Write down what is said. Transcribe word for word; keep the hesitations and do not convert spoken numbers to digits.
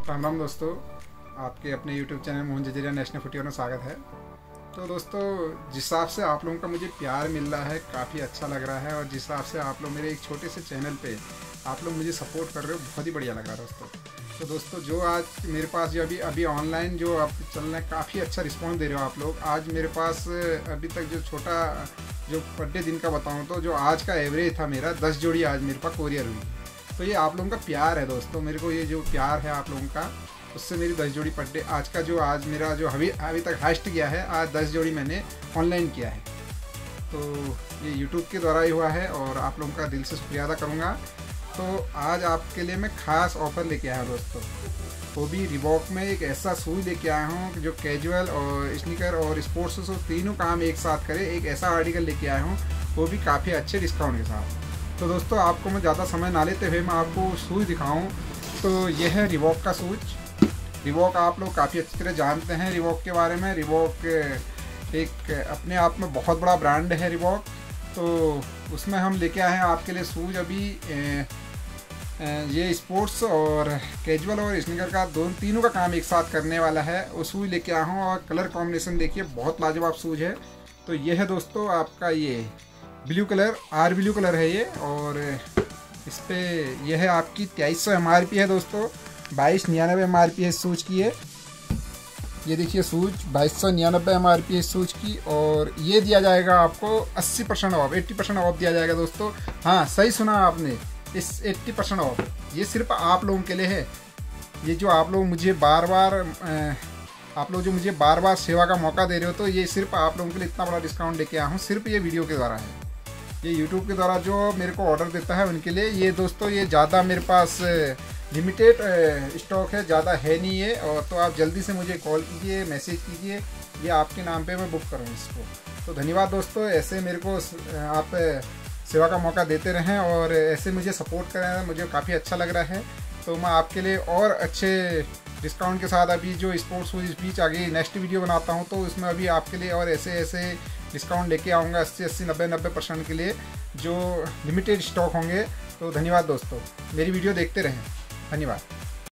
राम राम दोस्तों, आपके अपने YouTube channel Mohan Jajeria national footwear में स्वागत है। तो दोस्तों, जिस हिसाब से आप लोगों का मुझे प्यार मिल रहा है काफ़ी अच्छा लग रहा है, और जिस हिसाब से आप लोग मेरे एक छोटे से चैनल पे आप लोग मुझे सपोर्ट कर रहे हो, बहुत ही बढ़िया लग रहा है दोस्तों। तो दोस्तों, जो आज मेरे पास जो अभी अभी ऑनलाइन जो आप चल रहे हैं, काफ़ी अच्छा रिस्पॉन्स दे रहे हो आप लोग। आज मेरे पास अभी तक जो छोटा जो पर डे दिन का बताऊँ तो जो आज का एवरेज था मेरा दस जोड़ी आज मेरे पास कोरियर हुई। तो ये आप लोगों का प्यार है दोस्तों, मेरे को ये जो प्यार है आप लोगों का, उससे मेरी दस जोड़ी पर डे आज का जो आज मेरा जो अभी अभी तक हाइस्ट गया है, आज दस जोड़ी मैंने ऑनलाइन किया है। तो ये यूट्यूब के द्वारा ही हुआ है और आप लोगों का दिल से शुक्रिया अदा करूँगा। तो आज आपके लिए मैं ख़ास ऑफ़र लेके आया हूँ दोस्तों, वो भी रिबॉक में एक ऐसा शूज़ लेके आया हूँ जो कैजुअल और स्नीकर और स्पोर्ट्स शूज़ तीनों काम एक साथ करे। एक ऐसा आर्टिकल लेके आया हूँ, वो भी काफ़ी अच्छे डिस्काउंट के साथ। तो दोस्तों, आपको मैं ज़्यादा समय ना लेते हुए मैं आपको शूज़ दिखाऊँ। तो यह है रिबॉक का शूज़। रिबॉक आप लोग काफ़ी अच्छी तरह जानते हैं रिबॉक के बारे में। रिबॉक एक अपने आप में बहुत बड़ा ब्रांड है रिबॉक। तो उसमें हम लेके आए हैं आपके लिए शूज़ अभी ए, ए, ये स्पोर्ट्स और कैजुअल और स्नीकर का दोनों तीनों का काम एक साथ करने वाला है, वो शूज़ लेके आया हूँ। और कलर कॉम्बिनेशन देखिए, बहुत लाजवाब शूज़ है। तो ये है दोस्तों आपका ये ब्लू कलर, आर ब्लू कलर है ये, और इस पर यह है आपकी तेईस सौ एम आर पी है दोस्तों। बाईस निन्यानवे एम आर पी है इस सूज की है। ये देखिए सूज बाईस सौ निन्यानवे एम आर पी है इस सूज की, और ये दिया जाएगा आपको अस्सी परसेंट ऑफ, अस्सी परसेंट ऑफ दिया जाएगा दोस्तों। हाँ, सही सुना आपने, इस अस्सी परसेंट ऑफ ये सिर्फ आप लोगों के लिए है। ये जो आप लोग मुझे बार बार आप लोग जो मुझे बार बार सेवा का मौका दे रहे हो, तो ये सिर्फ आप लोगों के लिए इतना बड़ा डिस्काउंट लेके आया हूँ, सिर्फ ये वीडियो के द्वारा है। ये यूट्यूब के द्वारा जो मेरे को ऑर्डर देता है उनके लिए ये दोस्तों, ये ज़्यादा मेरे पास लिमिटेड स्टॉक है, ज़्यादा है नहीं है। और तो आप जल्दी से मुझे कॉल कीजिए, मैसेज कीजिए, ये आपके नाम पे मैं बुक करूँ इसको। तो धन्यवाद दोस्तों, ऐसे मेरे को आप सेवा का मौका देते रहें और ऐसे मुझे सपोर्ट करें, मुझे काफ़ी अच्छा लग रहा है। तो मैं आपके लिए और अच्छे डिस्काउंट के साथ अभी जो स्पोर्ट्स शूज़ बीच आगे नेक्स्ट वीडियो बनाता हूँ, तो उसमें अभी आपके लिए और ऐसे ऐसे डिस्काउंट लेके आऊँगा अस्सी अस्सी नब्बे नब्बे परसेंट के लिए, जो लिमिटेड स्टॉक होंगे। तो धन्यवाद दोस्तों, मेरी वीडियो देखते रहें। धन्यवाद।